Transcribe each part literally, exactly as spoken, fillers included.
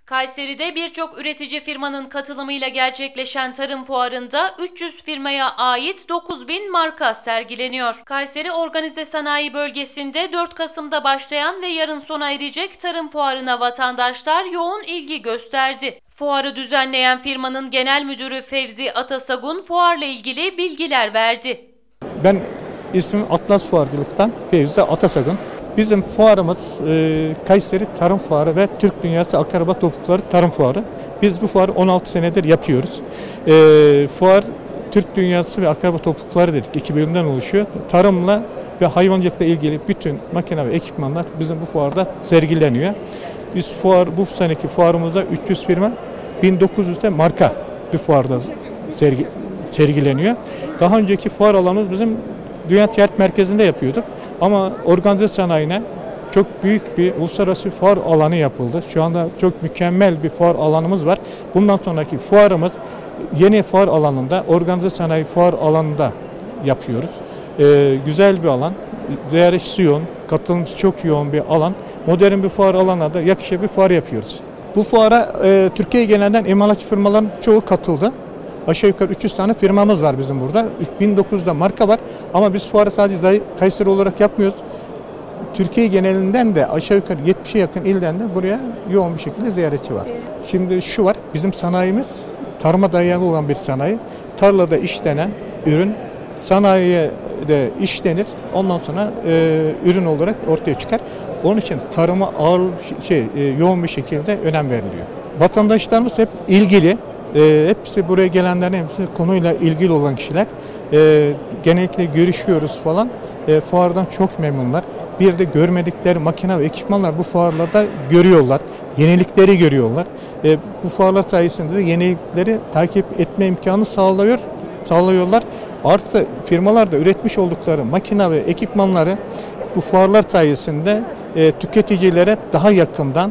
Kayseri'de birçok üretici firmanın katılımıyla gerçekleşen tarım fuarında üç yüz firmaya ait dokuz bin marka sergileniyor. Kayseri Organize Sanayi Bölgesi'nde dört Kasım'da başlayan ve yarın sona erecek tarım fuarına vatandaşlar yoğun ilgi gösterdi. Fuarı düzenleyen firmanın genel müdürü Fevzi Atasagun fuarla ilgili bilgiler verdi. Ben ismim Atlas Fuarcılık'tan Fevzi Atasagun. Bizim fuarımız e, Kayseri Tarım Fuarı ve Türk Dünyası Akraba Toplulukları Tarım Fuarı. Biz bu fuarı on altı senedir yapıyoruz. E, fuar Türk Dünyası ve Akraba Toplulukları dedik. İki bölümden oluşuyor. Tarımla ve hayvancılıkla ilgili bütün makine ve ekipmanlar bizim bu fuarda sergileniyor. Biz fuar bu seneki fuarımızda üç yüz firma, bin dokuz yüz de marka bir fuarda sergi, sergileniyor. Daha önceki fuar alanımız bizim Dünya Ticaret Merkezi'nde yapıyorduk. Ama organize sanayine çok büyük bir uluslararası fuar alanı yapıldı. Şu anda çok mükemmel bir fuar alanımız var. Bundan sonraki fuarımız yeni fuar alanında, organize sanayi fuar alanında yapıyoruz. Ee, güzel bir alan, ziyaretçisi yoğun, katılımcısı çok yoğun bir alan. Modern bir fuar alanına da yakışıklı bir fuar yapıyoruz. Bu fuara e, Türkiye genelinden imalatçı firmaların çoğu katıldı. Aşağı yukarı üç yüz tane firmamız var bizim burada. bin dokuz yüzde marka var ama biz fuarı sadece Kayseri olarak yapmıyoruz. Türkiye genelinden de aşağı yukarı yetmişe yakın ilden de buraya yoğun bir şekilde ziyaretçi var. Şimdi şu var, bizim sanayimiz tarıma dayalı olan bir sanayi. Tarlada işlenen ürün sanayiye de işlenir. Ondan sonra e, ürün olarak ortaya çıkar. Onun için tarıma ağır şey e, yoğun bir şekilde önem veriliyor. Vatandaşlarımız hep ilgili. E, hepsi buraya gelenlerin hepsi konuyla ilgili olan kişiler. E, genellikle görüşüyoruz falan. E, fuardan çok memnunlar. Bir de görmedikleri makine ve ekipmanlar bu fuarlarda görüyorlar. Yenilikleri görüyorlar. E, bu fuarlar sayesinde de yenilikleri takip etme imkanı sağlıyor, sağlıyorlar. Artı firmalar da üretmiş oldukları makine ve ekipmanları bu fuarlar sayesinde e, tüketicilere daha yakından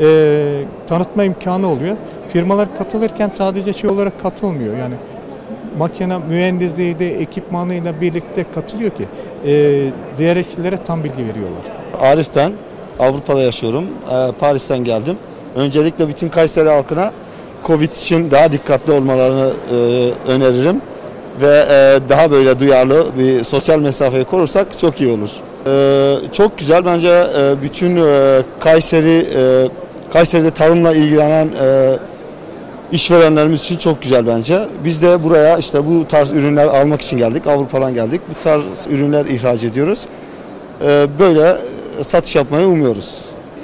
e, tanıtma imkanı oluyor. Firmalar katılırken sadece şey olarak katılmıyor. Yani makine mühendisliği de ekipmanıyla birlikte katılıyor ki e, ziyaretçilere tam bilgi veriyorlar. Arif ben. Avrupa'da yaşıyorum. E, Paris'ten geldim. Öncelikle bütün Kayseri halkına Covid için daha dikkatli olmalarını e, öneririm. Ve e, daha böyle duyarlı bir sosyal mesafeyi korursak çok iyi olur. E, çok güzel bence e, bütün e, Kayseri e, Kayseri'de tarımla ilgilenen e, işverenlerimiz için çok güzel bence. Biz de buraya işte bu tarz ürünler almak için geldik. Avrupa'dan geldik. Bu tarz ürünler ihraç ediyoruz. E, böyle satış yapmayı umuyoruz.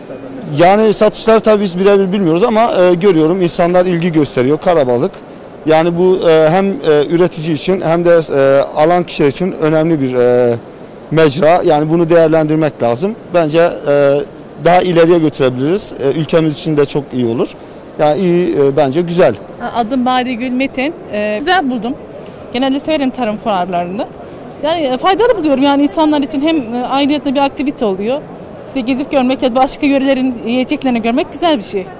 Yani satışlar tabii biz birebir bilmiyoruz ama e, görüyorum insanlar ilgi gösteriyor. Karabalık. Yani bu e, hem e, üretici için hem de e, alan kişiler için önemli bir e, mecra. Yani bunu değerlendirmek lazım. Bence e, daha ileriye götürebiliriz. E, ülkemiz için de çok iyi olur. Yani iyi, e, bence güzel. Adım Badegül Metin. E, güzel buldum. Genelde severim tarım fuarlarını. Yani e, faydalı buluyorum. Yani insanlar için hem e, ayrıca bir aktivite oluyor. Bir de gezip görmek ya da başka yörelerin yiyeceklerini görmek güzel bir şey.